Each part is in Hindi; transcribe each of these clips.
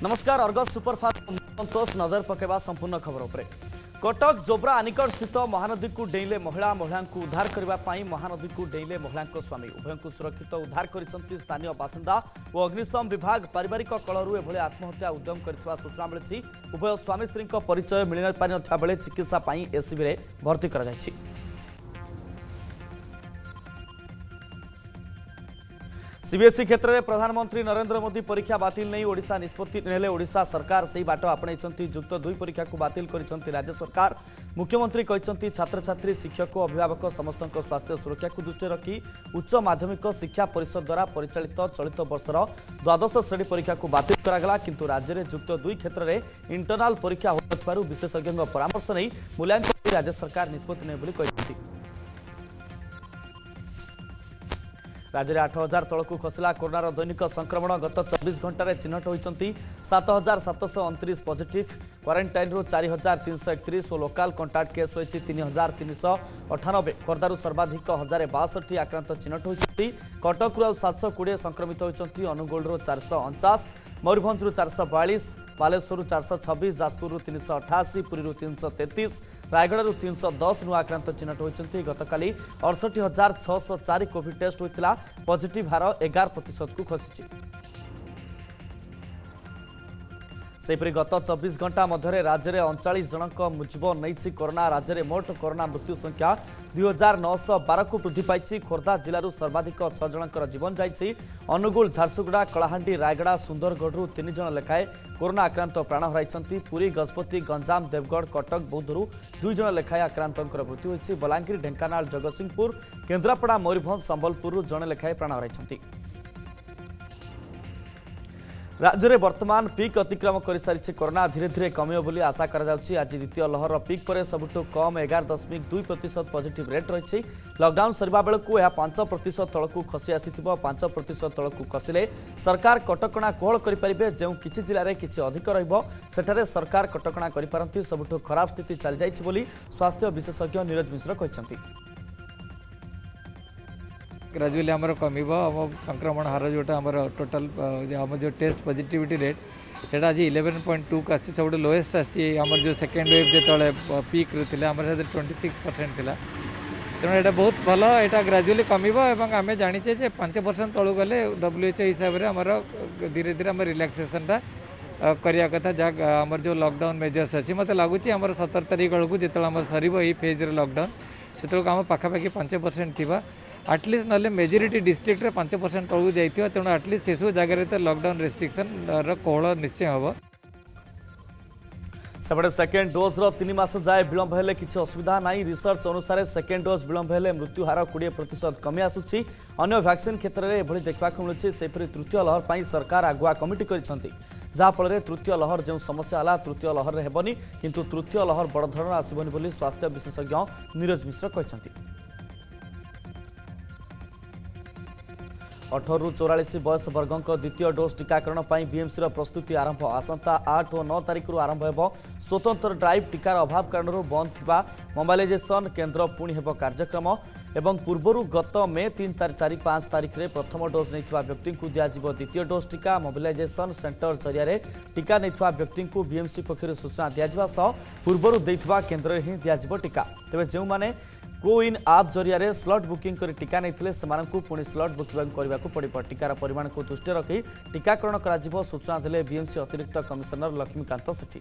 नमस्कार अर्गस सुपरफास्ट संतोष नजर पकेबा संपूर्ण खबर उपरे। कटक जोब्रा आनिकट स्थित महानदी को डेइले महिला को उद्धार करने महानदी को डेइले महिला स्वामी उभय को सुरक्षित उद्धार करिसेंती स्थानीय बासिंदा और अग्निशम विभाग। पारिवारिक कलहरु एभले आत्महत्या उद्यम करथिबा सूचना मिली। उभय स्वामी स्त्री परिचय मिल पारि बेले चिकित्सा एससीबी रे भर्ती करा जायछि। सीबीएसई क्षेत्र में प्रधानमंत्री नरेंद्र मोदी परीक्षा बातिल नहीं ओडिशा निष्पत्ति नेले। ओडिशा सरकार सही बाट आपणाइछंती। युक्त 2 परीक्षा को बातिल करिसेंती राज्य सरकार। मुख्यमंत्री कहते छात्र छात्री शिक्षक अभिभावक समस्त स्वास्थ्य सुरक्षा को दृष्टि रखी उच्च माध्यमिक शिक्षा परिषद द्वारा परिचालित चलित वर्षर द्वादश श्रेणी परीक्षा को बातिल करागला। किंतु राज्य में युक्त 2 क्षेत्र में इंटरनाल परीक्षा होनथिबारु विशेषज्ञ परामर्श नहीं मूल्यांकन राज्य सरकार निष्पत्ति ने कहते। राज्य में 8000 तलक खसला कोरोनार दैनिक संक्रमण। गत 24 घंटे चिन्हट होती 7729 पॉजिटिव। क्वारंटाइन 4331 और लोकाल कंटाक्ट केस रही 3398। खोर्धारू सर्वाधिक 1062 आक्रांत चिन्हट होती। कटकू 720 संक्रमित होती। अनुगोल 449, मयूरभंज 442, बालेश्वर 426, जाजपुर 388, पुरी 333, रायगढ़ 310 नुआ आक्रांत चिन्हट होती। गतकाली 68,604 कोविड टेस्ट होता। पॉजिटिव हार 11% को खसी। सेपरी गत 24 घंटा मध्य राज्य में 39 जनक जीवन नहीं कोरोना। राज्य में मोट कोरोना मृत्यु संख्या 2912 को वृद्धि पाई। खोर्धा जिलूर सर्वाधिक 6 जनकर जीवन जाइए। अनुगुल, झारसुगुड़ा, कलाहांडी, रायगड़ा, सुंदरगढ़ 3 जन लेखाएं कोरोना आक्रांत प्राण हराई। पुरी, गजपति, गंजाम, देवगढ़, कटक, बौद्धरू 2 जन लेखाएं आक्रांत मृत्यु होती। बलांगीर, ढेंकानाल, जगतसिंहपुर, केन्द्रापड़ा, मयूरभंज, संबलपुर जन लेखाएं प्राण हराई। राज्य में वर्तमान पीक अतिक्रम कर सारी कोरोना धीरे धीरे कमियो बोली आशा करा जाउछि। आज द्वितीय लहर पीक पर सबुठु कम 11.2% पॉजिटिव रेट रही। लॉकडाउन सरवा बेलू यह 5% तलकू खसी आसीथिबो। 5% तलकू खसिले सरकार कटकणा कोहल करें। जो किछि जिले में किछि अधिक रहिबो सेठारे सरकार कटकणा करिपारंती। सबुठु खराब स्थिति चली जाइछि बोली स्वास्थ्य विशेषज्ञ नीरज मिश्र कहते। ग्राजुअली आमर कमिब आम संक्रमण हार जोटा आमर टोटाल आम जो टेस्ट पॉजिटिविटी रेट सेटा आज 11.2 का सब लोएस्ट आमर जो सेकेंड वेव जो पीक रे आम 26% थिला। तेणु यहाँ बहुत भल यहाँ ग्राजुअली कमिब एवं आम जाचे 5% तलू गले WHO हिसाब से आमर धीरे धीरे आम रिलैक्सेशनटा करिया कथा। जहाँ आमर जो लॉकडाउन मेजर्स अच्छी मत लगुच आम 17 तारीख बेलू जो सर फेज लॉकडाउन से आम पाखापाखि 5% थी। आटलिस्ट ना मेजोरिटी डिस्ट्रिक्ट रे 5% तलू जाइए। तेणु आटलिस्ट से सब जगह तो लॉकडाउन रेस्ट्रिक्शन कोहल निश्चय हम। सेपटे सेकेंड डोज 3 मास जाए विलंब हेले किसी असुविधा नहीं। रिसर्च अनुसार सेकेंड डोज विलंब हेले मृत्यु हार 20% कमी आसुछि। अन्य वैक्सीन क्षेत्र में एभली देखा मिलूँ। सेपरी तृतीय लहर पर सरकार आगुआ कमिटी करिसेंती। जहाँफल तृतीय लहर जो समस्या है तृतीय लहर हेबनी किंतु तृतीय लहर बड़ धरण आसबनी बोली स्वास्थ्य विशेषज्ञ नीरज मिश्र कहते। 18 ରୁ 44 बयस वर्गों द्वितीय डोज टीकाकरण पर बीएमसी प्रस्तुति आरंभ। आसंता 8 और 9 तारीख आरंभ हो। स्वतंत्र ड्राइव टीकार अभाव कारण बंद थिबा मोबाइलाइजेशन केन्द्र पुणी हेब कार्यक्रम। एवं पूर्वर गत मे 3, 4, 5 तारीख में प्रथम डोज नहीं व्यक्ति को दिज्व द्वितीय डोज टीका। मोबिलाइजेशन सेंटर जरिया टीका नहीं व्यक्ति को बीएमसी पक्षर सूचना दिज्वा पूर्वर देइथिबा केन्द्र में ही दिज्व टीका। तेज जो मैंने कोविन आप जरिया स्लॉट बुकिंग कर टीका नहीं से पुणी स्लॉट बुकिंग करने को पड़े। टीकार परिमाण को दृष्टि रखी टीकाकरण कर सूचना देले बीएमसी अतिरिक्त कमिशनर लक्ष्मीकांत सेठी।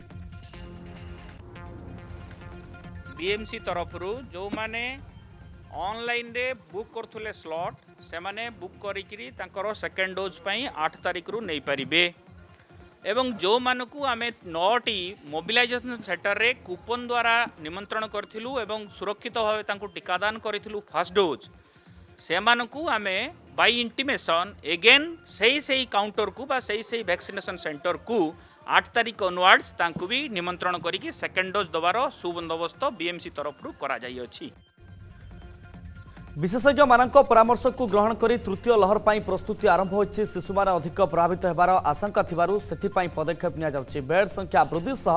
बीएमसी तरफ जो माने ऑनलाइन रे बुक करथुले स्लॉट से माने बुक करिकरी तांकर सेकेंड डोज पई 8 तारीख रु नहीं पारिबे। एवं जो मानकु आमे 9टी मोबिलाइजेशन सेंटर रे कूपन द्वारा निमंत्रण करथिलु एवं सुरक्षित भाव तांको टीकादान करथिलु फर्स्ट डोज से मानकु आमे बाय इंटीमेशन एगेन सही काउंटर को बा सही वैक्सीनेशन सेंटर को 8 तारीख ऑनवर्ड्स तांको भी निमंत्रण करिकि सेकेंड डोज दबार सुबंदोबस्त बीएमसी तरफ करा जाई अछि। विशेषज्ञ मानक परामर्श को ग्रहण कर तृतीय लहर पर प्रस्तुति आरंभ होछि। शिशु मान अधिक प्रभावित होबार आशंका थिबारु सेथिपाई पदक्षेप निया जाउछि। बेड संख्या वृद्धि सह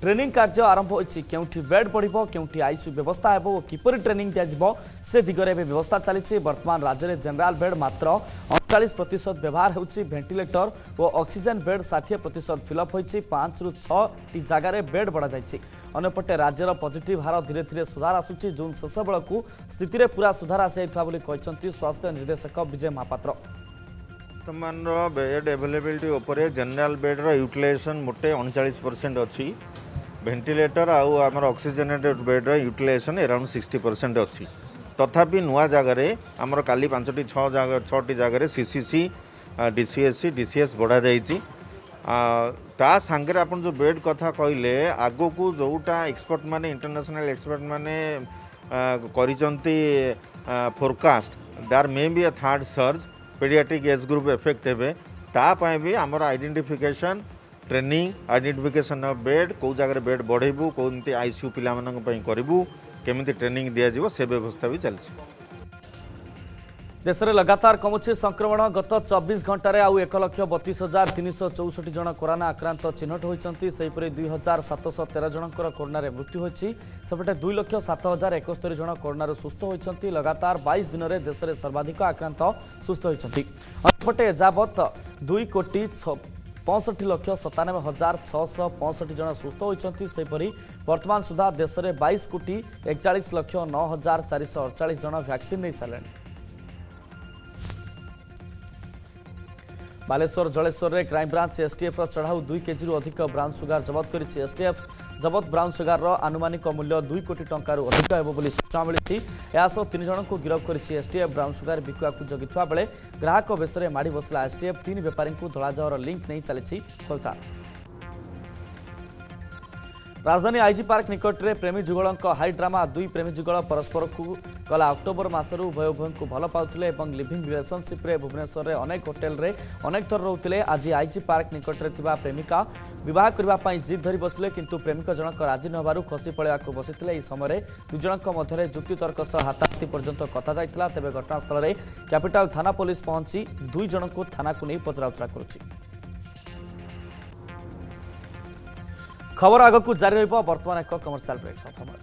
ट्रेनिंग कार्य आरंभ होइछि केउठी बेड बढ़िबो केउठी आईसीयू व्यवस्था हेबो किपरि ट्रेनिंग दिया जिवो से दिगरे व्यवस्था चली वर्तमान राज्य में जनरल बेड मात्र 39% व्यवहार होउछि वेंटिलेटर और ऑक्सीजन बेड 60% फिलअप होइछि 5 रु 6 टी जगार बेड बढ़ा जाइछि अन्यपटे राज्यर पॉजिटिव हार धीरे धीरे सुधार आसुछि जून शेष बेलू स्थिति में पूरा सुधार आसाइथवा बोली कहछन्ति स्वास्थ्य निर्देशक विजय महापात्र वर्तमान बेड अवेलेबिलिटी उपरे जनरल बेड्र यूटिलाइजेशन मोटे 39% अच्छी वेंटिलेटर आउ आमर ऑक्सीजनेटेड बेड्र यूटिलाइजेशन अराउंड 60% अच्छी तथापि नुआ जगार आमर काली 5टी 6टी जगार सीसीसी डीसीएससी डीसीएस बढ़ा जाइए ता सांगे अपन जो बेड कथा कहले आगो को जोटा एक्सपर्ट माने इंटरनेशनल एक्सपर्ट माने करिसंती forecast there may be a third surge paediatric age group effect हेबे तापाई भी आमर identification training identification of bed कौ जगह बेड बढ़ेबू कौमती आईसीयू पिला करूँ केमिति ट्रेनिंग दिज्व से व्यवस्था भी चलती देश में लगातार कमुछि संक्रमण गत 24 घंटे आउ 1,32,364 जन कोरोना आक्रांत चिन्हट होती सेहीपरि 2,713 जनकर कोरोना मृत्यु होती सेपटे 2,07,071 जन कोरोना सुस्थ होती लगातार 22 दिन में देश में सर्वाधिक आक्रांत सुस्थ होती अंपटे एजावत 2,65,97,665 जन सुस्थ होती सेहीपरि वर्तमान सुधा देश में 22,41,09,448 जन वैक्सीन नहीं सारे बालेश्वर जलेश्वर में क्राइमब्रांच एसटीएफ चढ़ाऊ 2 केजी अधिक ब्राउन सुगार जबत कर एसटीएफ जबत ब्राउन सुगार आनुमानिक मूल्य 2 कोटी टंकार अधिक हेब बोली सूचना मिली यासह 3 जन को गिरफ्त कर एसटीएफ ब्राउन सुगार बिकुआ जगिता बेले ग्राहक बेस में माड़ बसला एसटीएफ 3 बेपारी धलाजहर लिंक नहीं चली खोलताड़ राजधानी आईजी पार्क निकट में प्रेमी जुगल हाई ड्रामा 2 प्रेमी जुगल परस्पर को गला अक्टोबर मासरू उभय उभय को भल पाउथिले एवं लिविंग रिलेशनशिप रे भुवनेश्वर रे अनेक होटेल रे अनेक थर रोते आज आईजी पार्क निकट में थिबा प्रेमिका विवाह करने जिद धरी बसिले किंतु प्रेमिक जनक राजी नबारु खसी पड़ाक बसिथिले समय दुई जनक मध्य जुक्तितर्क सह हाथाहाथी पर्यंत कथा जाइथिला तेबे घटनास्थल में कैपिटल थाना पुलिस पहुंची 2 जन को थाना को नहीं पचराउचरा करुछि खबर आग को जारी रहिबो वर्तमान एक कमर्शियल ब्रेक समय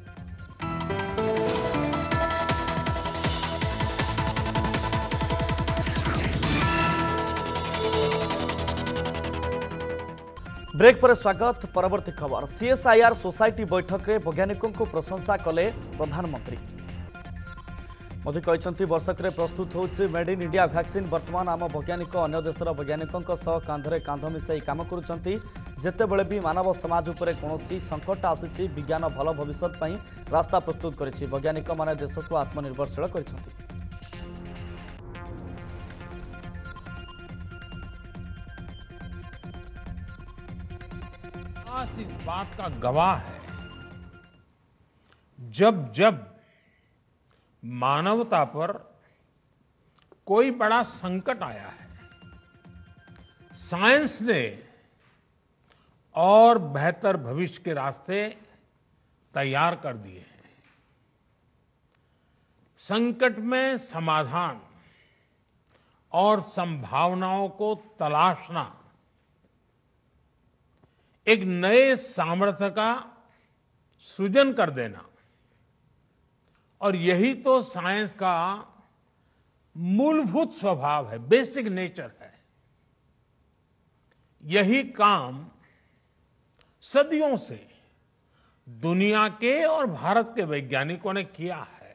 ब्रेक पर स्वागत परवर्ती खबर सीएसआईआर सोसाइटी बैठक में वैज्ञानिकों को प्रशंसा कले प्रधानमंत्री मोदी कहते वर्षक प्रस्तुत होछि मेड इन इंडिया वैक्सीन वर्तमान आम वैज्ञानिक अन्य देशर वैज्ञानिकों सह कांधरे कांध मिसाई काम करुछंती जेतेबेले भी मानव समाज उपरे कोनोसी संकट आसीछि विज्ञान भल भविष्यत पई रास्ता प्रस्तुत करिछि वैज्ञानिक माने देश को आत्मनिर्भरशील करिछंती इस बात का गवाह है जब मानवता पर कोई बड़ा संकट आया है साइंस ने और बेहतर भविष्य के रास्ते तैयार कर दिए हैं संकट में समाधान और संभावनाओं को तलाशना एक नए सामर्थ्य का सृजन कर देना और यही तो साइंस का मूलभूत स्वभाव है बेसिक नेचर है यही काम सदियों से दुनिया के और भारत के वैज्ञानिकों ने किया है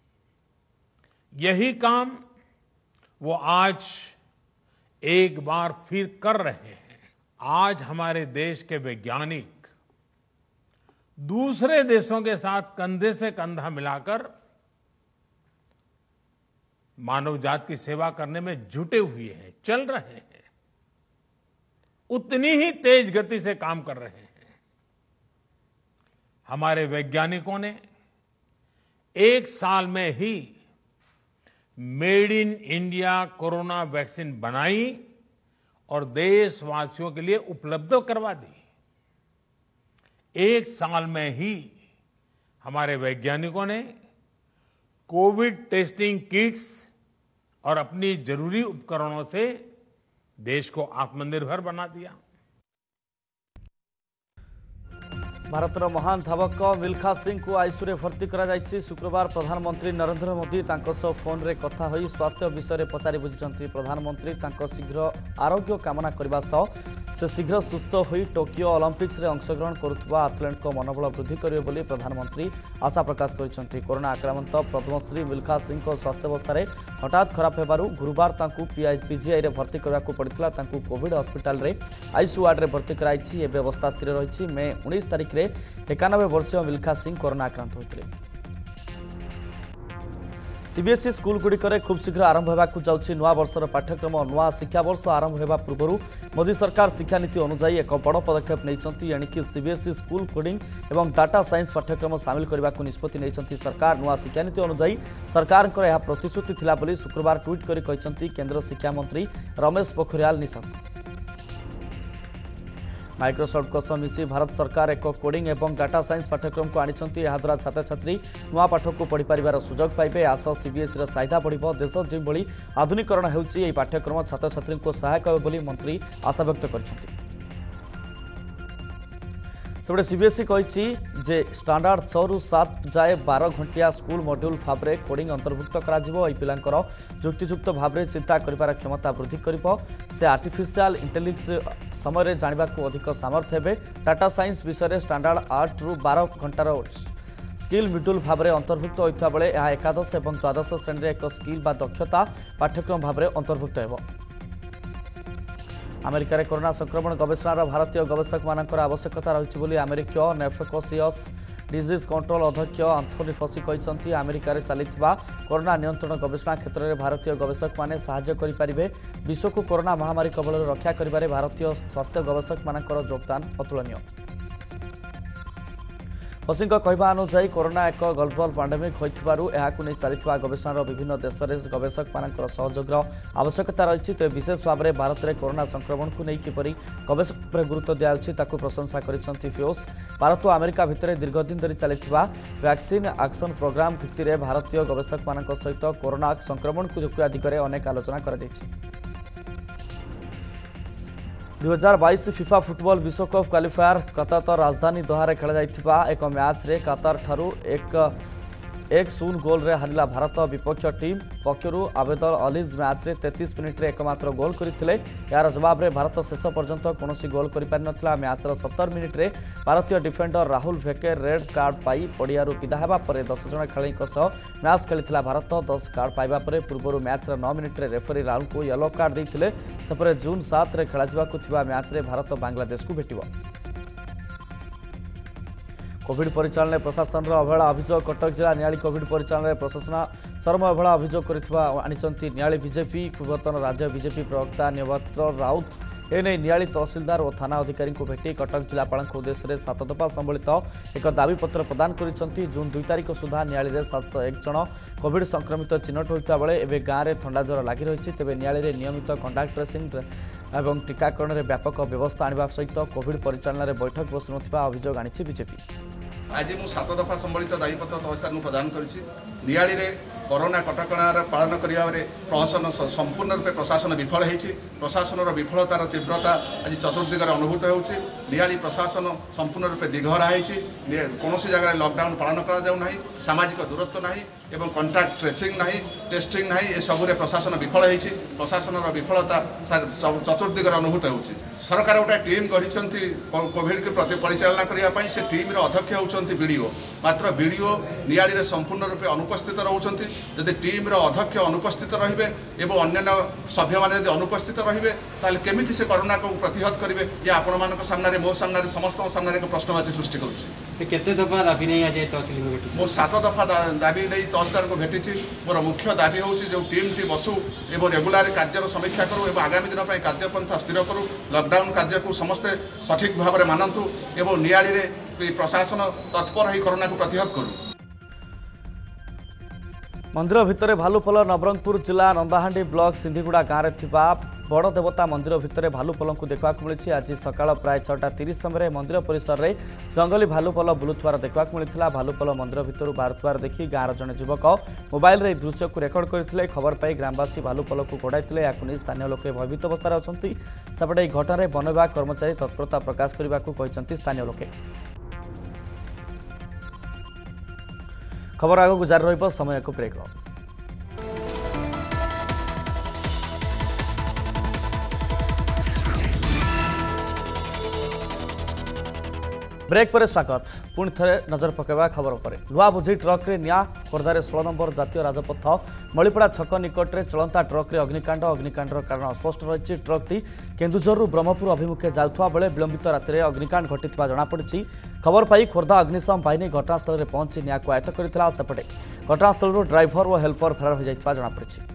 यही काम वो आज एक बार फिर कर रहे हैं आज हमारे देश के वैज्ञानिक दूसरे देशों के साथ कंधे से कंधा मिलाकर मानव जाति की सेवा करने में जुटे हुए हैं चल रहे हैं उतनी ही तेज गति से काम कर रहे हैं हमारे वैज्ञानिकों ने एक साल में ही made in India corona vaccine बनाई और देशवासियों के लिए उपलब्ध करवा दी एक साल में ही हमारे वैज्ञानिकों ने कोविड टेस्टिंग किट्स और अपनी जरूरी उपकरणों से देश को आत्मनिर्भर बना दिया भारतर महान धावक मिल्खा सिंह को आईसीयू भर्ती करा शुक्रवार प्रधानमंत्री नरेंद्र मोदी फोन रे कथा होई स्वास्थ्य विषय पचारि बुझिଛନ୍ତି प्रधानमंत्री शीघ्र आरोग्य कामना करने से शीघ्र सुस्थ होई टोकियो ओलंपिक्स रे अंशग्रहण करुवा एथलीट को मनोबल वृद्धि करेंगे बोली प्रधानमंत्री आशा प्रकाश कर कोरोना आक्रांत पद्मश्री मिल्खा सिंह स्वास्थ्यावस्था हठात खराब होबारु गुरुवार पीजीआई रे भर्ती करने को पड़ता कोविड हॉस्पिटल रे आईसीयू वार्ड रे भर्ती कराई एवं अवस्था स्थिर रही मे 19 तारिख में 91 वर्षीय मिल्खा सिंह कोरोना आक्रांत होते। सीबीएसई स्कूल गुड़िकर खूब शीघ्र आरंभ होगा जाऊँगी नुआ वर्षर पाठ्यक्रम नुआ शिक्षा वर्ष आरंभ होगा पूर्व मोदी सरकार शिक्षा नीति अनुଯାयी एक बड़ पदक्षेप नहीं एणिकी सीबीएसई स्कूल कोडिंग और डाटा साइंस पाठ्यक्रम सामिल करने को निष्पत्ति नहीं सरकार नुआ शिक्षा नीति अनुଯାयी सरकार प्रतिश्रुति थिला बोली शुक्रवार ट्वीट कर केंद्र शिक्षा मंत्री रमेश पोखरियाल निशंक। माइक्रोसॉफ्ट को सह मिसी भारत सरकार एक कोडिंग और डाटा साइंस पाठ्यक्रम को आनिछंती याद्वारा छात्र छात्री नुआ पाठ को पढ़ी पारिबार सुजोग पाइबे आस सीबीएसई चाहिदा बढ़िबो देश जो आधुनिकरण होउची एही पाठ्यक्रम छात्र छात्री को सहायक होबे बोली मंत्री आशा व्यक्त करछंती। सेपटे सीबीएसई कही जे स्टैंडर्ड 6 ରୁ 7 जाए 12 घंटिया स्कूल मॉड्यूल भाव में कोडिंग अंतर्भुक्त कर युक्तियुक्त भाव में चिंता कर क्षमता वृद्धि कर से आर्टिफिशियल इंटेलिजेंस समय जानवा अधिक सामर्थ्य हे। डाटा साइंस विषय स्टैंडर्ड 8 ରୁ 12 घंटार स्किल मॉड्यूल भाव में अंतर्भुक्त होता बेले एकादश और द्वादश श्रेणी एक स्किल बा दक्षता पाठ्यक्रम भाव में अंतर्भुक्त हो। अमेरिका रे कोरोना संक्रमण गवेषणार भारतीय गवेषक मानकर आवश्यकता रही अमेरिकीय नेफेकोसियस डिजीज कंट्रोल अध्यक्ष आंथोनी फसी कहते अमेरिका रे चलिथिबा कोरोना नियंत्रण गवेषणा क्षेत्र में भारतीय गवेषक माने सहायता करिपारिबे। विश्व को कोरोना महामारी कबल रक्षा करिबारे भारतीय स्वास्थ्य गवेषक मानकर योगदान अतुलनीय। फसी कहवा अनुसार कोरोना एक ग्लोबल पैंडेमिक होइथिबारु एहाकु नै चलिथिबा गवेषणार विभिन्न देश में गवेषक मानकर सहयोगर आवश्यकता रही तेज विशेष भाव में भारत में कोरोना संक्रमण को नहीं किपरि गवेषक पर गुरुत्व दियाउछि ताकु प्रशंसा करिसंती फियोस। भारत और अमेरिका भितर दीर्घ दिन धरी चलिथिबा वैक्सीन एक्शन प्रोग्राम भित्ति रे भारतीय गवेषक मानक सहित कोरोना संक्रमण को रोकिबा दिगरे अनेक आलोचना करा दैछि। 2022 फिफा फुटबॉल विश्वकप क्वालिफायर कतर राजधानी दोहा खेल जाइथिबा एक मैच रे कतर ठारू 1-0 गोल रे हारिला भारत विपक्ष टीम पक्षर आबेदल अलीज मैच रे 33 मिनिट रे एकमात्र गोल करथिले। यार जवाब रे भारत शेष पर्यंत कोनोसी गोल करि पारि नथिला। मैच रो 70 मिनिट रे भारतीय defender Rahul Bheke red card पाई पड़ियारू विदा हेबा परे 10 जन खेलाड़ीक सह मैच खेलिथिला भारत 10 कार्ड पाइबा परे पूर्व मैच रो 9 मिनिट रे रेफरी राहुल को येलो कार्ड दैथिले। सेपरे जून 7 रे खेला जिबाकु थिबा मैच रे भारत बांग्लादेश को भेटिबो। कोविड परिचालन प्रशासन अवहेला अभियोग कटक जिला नियाली कोविड परिचालन प्रशासन चरम अवहेला अभियोग आनिचंती नियाली बीजेपी पूर्वतन राज्य बीजेपी प्रवक्ता निवत्र राउत एने नियाली तहसिलदार और थाना अधिकारी को भेटी कटक जिलापाल उद्देश्य 7 दफा संबलित एक दाबीपत्र प्रदान करिसंती। जून 2 तारिख सुधा नियाली 701 जन कोविड संक्रमित चिन्हट होता बेले एवं गाँव में थंडा ज्वर लगी रही तेज नियाली नियमित कंटाक्ट ट्रेसिंग और टीकाकरण में व्यापक व्यवस्था आने सहित कोविड परिचालन में बैठक बसुन अभियोग आनी बीजेपी। आज मुझे 7 दफा संबलित दायीपत्र तहसील प्रदान करी नियाली रे कोरोना कटकणार पालन करने प्रशासन संपूर्ण रूपे प्रशासन विफल होती प्रशासन विफलतार तीव्रता आज चतुर्दिगरे अनुभूत होती। नियाली प्रशासन संपूर्ण रूपे दिघहरा होती कौन जगह लॉकडाउन पालन करा सामाजिक दूरत्व ना एवं कंटाक्ट ट्रेसिंग ना टेस्टिंग ना ये सबुरे प्रशासन विफल होती प्रशासन विफलता चतुर्दिगरे अनुभूत होती। सरकार गोटे टीम गढ़ी कोविड के प्रति परिचालना करने से टीम अध्यक्ष होती बीडीओ मात्र बीडीओ नियाली रे संपूर्ण रूपे अनुपस्थित रोचंती। जदि टीम अध्यक्ष अनुपस्थित रहिबे एवं अन्य सभ्य माने यदि अनुपस्थित रहिबे ताले केमिति से कोरोना को प्रतिहत करिवे या आपण मानक सामने मो सामने समस्त सामने एक प्रश्नवाची सृष्टि करुछि। केते दफा दाबी नहीं आज तहसील में भेटी मो 7 दफा दाबी नहीं तहसीलदार को भेटी मोर मुख्य दाबी होछि जो टीम टी बसु एवं रेगुलर कार्यर समीक्षा करू एवं आगामी दिन पर कार्यपंथा स्थिर करू लॉकडाउन कार्य को समस्ते सठिक भाव में मानतु एवं नियाली रे प्रशासन तत्पर ही कोरोना को प्रतिहत करू। मंदिर भितर भालुपल नवरंगपुर जिला नंदाहांडी ब्लॉक सिंधीगुड़ा गाँव में बड़ देवता मंदिर भितर भालुपल को देखा मिली। आज सकाळ प्राय 6:30 समय मंदिर परिसर में जंगली भालुपल बुलुथुवार देखा मिलता। भालुपल मंदिर भितर बाहर देखी गाँव जड़े युवक मोबाइल रे दृश्य को रेकर्ड करते खबर पाई ग्रामवासी भालुपल को गोड़ाई या स्थानीय लोक भयभीत अवस्था अच्छा। सेपटे घटना वन विभाग कर्मचारी तत्परता प्रकाश करने को स्थानीय लोके। खबर आगक जारी रहिब समय को ब्रेक। ब्रेक पर स्वागत। पुणी थे नजर पकेबा खबर पर। लुहा बोझी ट्रक रे निया खोर्धार 16 नंबर जातीय राजपथ मलिपड़ा छक निकट में चलता ट्रक रे अग्निकांडर कारण अस्पष्ट रही। ट्रकटी केन्दुझर ब्रह्मपुर अभिमुखे जाउथवा बेले विलंबित राति अग्निकांड घटिथिबा जଣାपड़ी। खबर पाई खोर्धा अग्निशम बाहिनी घटनास्थल में पहुंची निया को आयत्त करथिला। सेपटे घटनास्थल ड्राइवर और हेल्पर फेरार हो जाइथिबा जଣାपड़ी।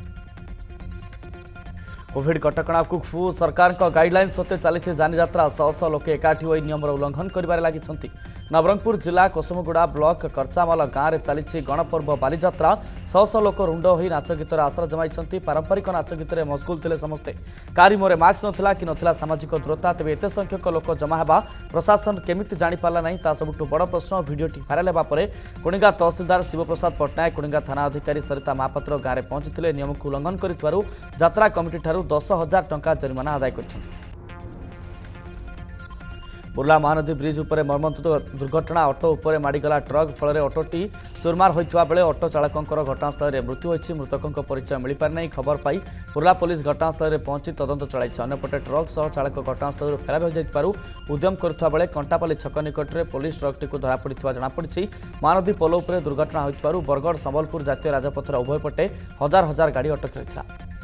कोविड कटकणा को सरकार गाइडलाइन सत्ते चली जानी यात्रा शह शह लोके एकाठी होई नियम उल्लंघन करिबारे लागिछंती। नवरंगपुर जिला कोसमगुड़ा ब्लॉक करचामाल गाँव में चली गणपर्व बालीजात्रा। शह शह लोक रुंड होई नाच गीतर आसर जमाई। पारंपरिक नाच गीतर मशगुल थे समस्ते। कारी मुहरे मास्क नथिला कि नथिला सामाजिक दूरता। तेज एत संख्यक लोक जमा होगा प्रशासन केमिति जानी पारला नहीं ता सबुठु बड़ प्रश्न। भिडियोटी भाइराल होगा पर कुणिगा तहसिलदार शिवप्रसाद पट्टनायक कुणिगा थाना अधिकारी सरिता महापात्र गाँव में पहुंची नियम को उल्लंघन करितबारु यात्रा कमिटी ठारू 10,000 टंका जरिमाना आदाय करछन्ति। बुर्ला महानदी ब्रिज उपर मर्मन्तुद दुर्घटना। ऑटो उपर माड़ीगला ट्रक फल ऑटोटी चुरमार होता बेले ऑटो चालकर घटनास्थल में मृत्यु होती। मृतकों परिचय मिल पारि नहीं। खबर पाई बुर्ला पुलिस घटनास्थल में पहुंची तदंत चलाई। अन्यपटे ट्रक सह चालक घटनास्थल फेरार हो जाइथिबारु उद्यम करुवा बेले कंटापाली छक निकट में पुलिस ट्रकटी को धरा पड़िथिबा जଣାपड़ी। महानदी पोल उपर दुर्घटना होइथिबारु बरगड़ संबलपुर जातीय राजपथर उभय पटे हजार हजार गाड़ी अटक रहिथिला।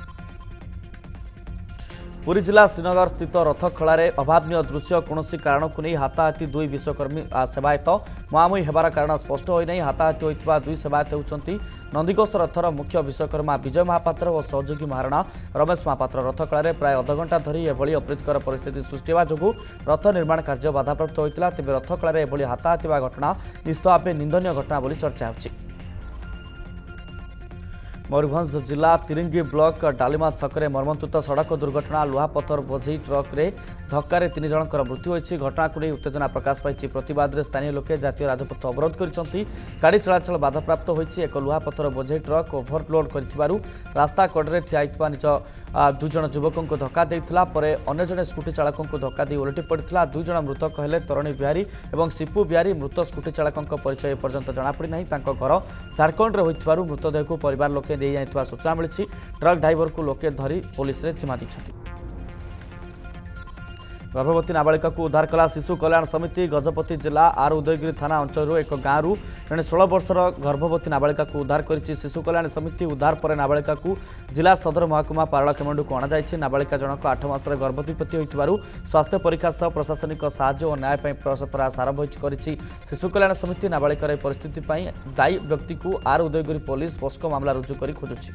पुरी जिला श्रीनगर स्थित रथखला अभावनीय दृश्य। कौन कारण को नहीं हाथाहाथी दुई विश्वकर्मी सेवायत मुहांमुही होबार कारण स्पष्ट होना। हाथाहाथी होता दुई सेवायत होती नंदीघोष रथर मुख्य विश्वकर्मा विजय महापात्र और सहयोगी महाराणा रमेश महापात्र। रथखला प्राय अध घंटा धरी एभली अप्रीतिकर परिस्थिति सृष्टि होगा जो रथ निर्माण कार्य बाधाप्राप्त होता। तेज रथखला एभली हाथाहाथी घटना निश्चित भाव निंदनीय घटना बोली चर्चा होची। मयूरभंज जिला तिरिंगी ब्लॉक डालिमा छकरे मर्मन्तुद सड़क दुर्घटना। लुहापथर बोझी ट्रक रे धक्का 3 जनकर मृत्यु होती। घटना को नहीं उत्तेजना प्रकाश पाई। प्रतिवाद में स्थानीय लोके जातीय राजपथ अवरोध कर गाड़ी चलाचल बाधाप्राप्त होती। एक लुहापथर बोझे ट्रक ओभरलोड कर रास्ता कड़े ठिया निज 2 जन युवकों को धक्का देता पर अन्य जड़े स्कूटी चालकों को धक्का दी ओलटी पड़ा। 2 जन मृतक हेले तरणी बिहारी और सिपु बिहारी। मृत स्कूटी चालकों परिचय एपर्यंत जଣାपड़ी नहीं। घर झारखंड में होता मृतदेह को परिवार लोके दे जाइथिबा सूचना मिली। ट्रक ड्राइवर को लोके धरी पुलिस रे जिम्मा दी। गर्भवती नाबालिका को उद्धार कला शिशु कल्याण समिति। गजपति जिला आर उदयगिरी थाना अंचल एक गाँव जड़े 16 वर्षर गर्भवती नाबालिका को उद्धार करिछि शिशु कल्याण समिति। उद्धार पर नाबालिका को जिला सदर महकुमा पारला केमंडू को अणाଯାଇଛି। नाबालिका जनक 8 मासर गर्भवती होइतिबारु स्वास्थ्य परीक्षा सह प्रशासनिक साहाय्य और न्याय प्रयास आरंभ करिछि शिशु कल्याण समिति। नाबालिकार परिस्थिति दायी व्यक्ति को आर उदयगिरी पुलिस पोस्को मामला रुजु कर खोजुछि।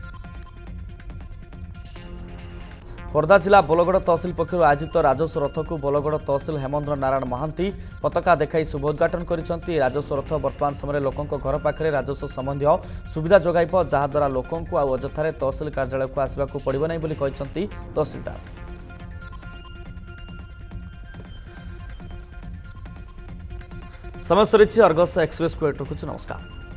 खोर्धा जिला बोलगड़ तहसिल पक्षर आयोजित राजस्व रथ को बोलगड़ तहसिल हेमेंद्र नारायण महांती पताका देखाई शुभ उद्घाटन करिसेंती। राजस्व रथ वर्तमान समय लोकों घर पाखे राजस्व संबंधी सुविधा जोगाइब जहाद्वारा लोकों को अଯଥାରେ तहसिल कार्यालय को आसवाक पड़ो नहीं बोली कहते तहसिलदार। समय सरी अर्गस एक्सप्रेस को रखुछु। नमस्कार।